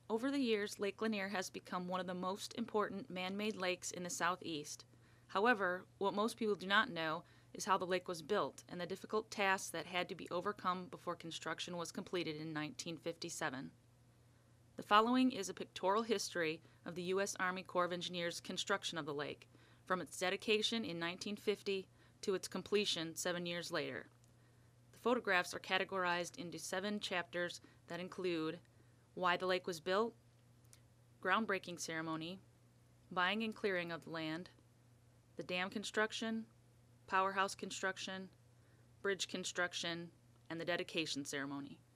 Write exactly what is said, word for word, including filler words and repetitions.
Over the years, Lake Lanier has become one of the most important man-made lakes in the southeast. However, what most people do not know is how the lake was built and the difficult tasks that had to be overcome before construction was completed in nineteen fifty-seven. The following is a pictorial history of the U S Army Corps of Engineers' construction of the lake, from its dedication in nineteen fifty to its completion seven years later. The photographs are categorized into seven chapters that include why the lake was built, groundbreaking ceremony, buying and clearing of the land, the dam construction, powerhouse construction, bridge construction, and the dedication ceremony.